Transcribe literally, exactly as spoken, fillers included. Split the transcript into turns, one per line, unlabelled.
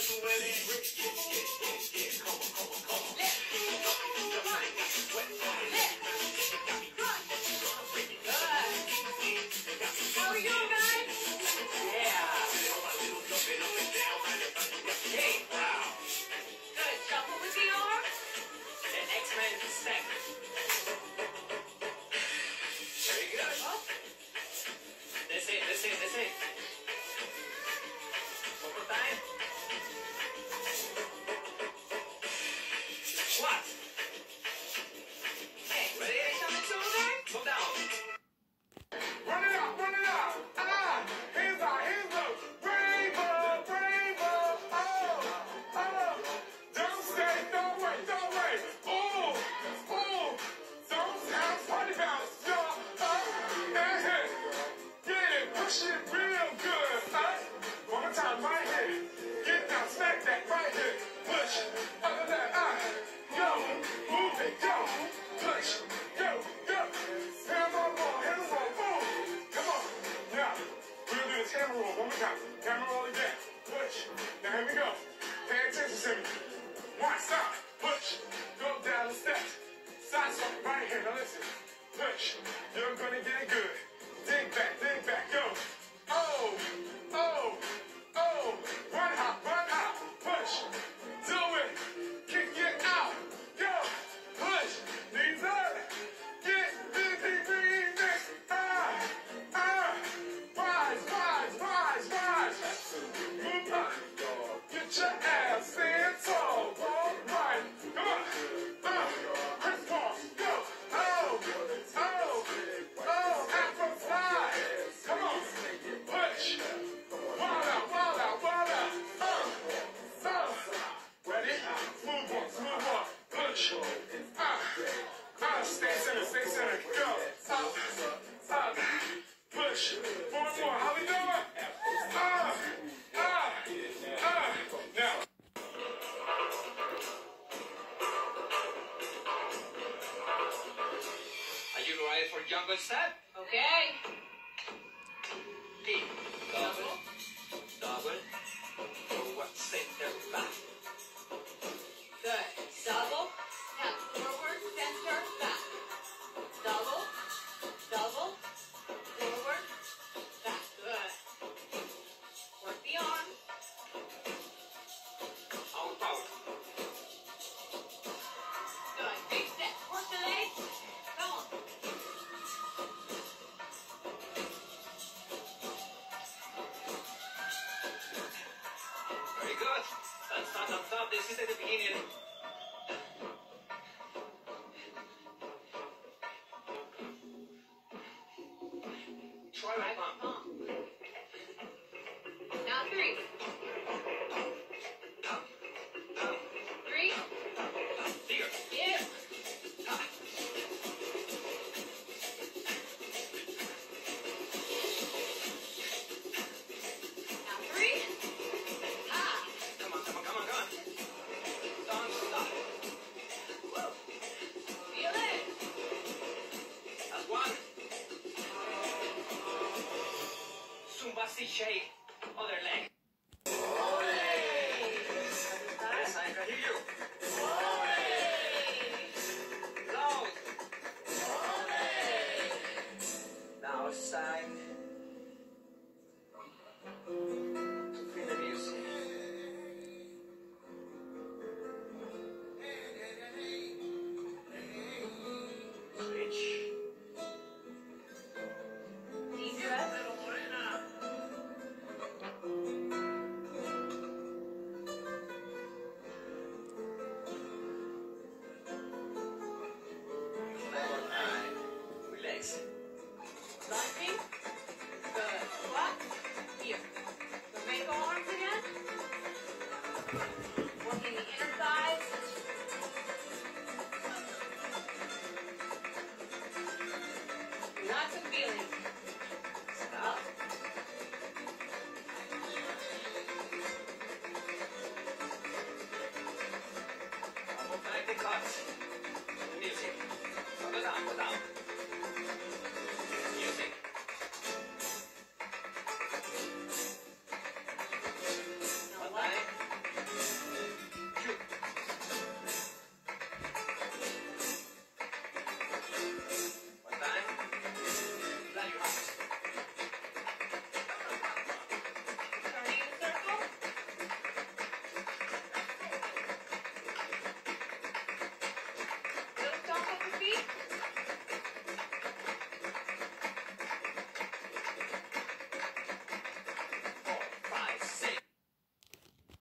How are you doing, guys? Yeah. Hey, wow. Good. Shuffle with the arm. And X-Men step. Very good. Oh. That's it, that's it, that's it. One more time. What? Okay, ready? On the shoulder. Go down.
Run it out, run it out. Ah, hands out, hands up. Rainbow, rainbow. Oh, oh. Don't stay, don't wait, don't wait. Ooh, ooh. Don't have party bounce, y'all. Oh, and hit. Get it, push it real good. Uh, one more time, right here. Get down, smack that right here. Push, other that, ah. Go, move it, go. Push, go, go. Hands on the wall, hands on the wall. Come on. Now, we're going to do this hammer roll one more time. Hammer roll again. Push. Now, here we go. Pay attention to me. One, stop. Push. Go down the steps. Side swap right here. Now, listen. Push. You're going to get it good. Dig back, dig back. Go. Oh, oh, oh. Run hop, run hop. Push. Do it. Kick it out. Go. Push. Knees up. Get busy, remix. Ah, ah. Rise, rise, rise, rise. Move up. Get your ass stand tall. All right. Come on. Uh, crisscross. Go. Oh, oh, oh. Afro fly. Come on. Push. Wild out, wild out, wild out. Uh, uh. Ready? Smooth one, smooth one. Push. Ah, ah. Stay center, stay center. Go. Up, up. Push. One more. How we doing? Ah, ah, ah. Now.
Are you ready for jungle step? Okay. Deep. Double. Double. Forward, center, back. Good. Double. Step forward, center, back. Double. Double. Forward, back. Good. Work the arm. Power, power. Good. Big step. Work the legs. Come on. Very good. That's not on top. This is at the beginning. Try right palm. Now three. Three. Bigger. Yeah. Now three. Ah. Come on, come on, come on, come on. Don't stop. Woo. Feel it. That's one. Zumba C shape. Other leg. Yes, I can hear you. Loud. Now side. Feel the music. Switch. Deep breath. Relax. Lunging. Good. Squat. Here. So make arms again.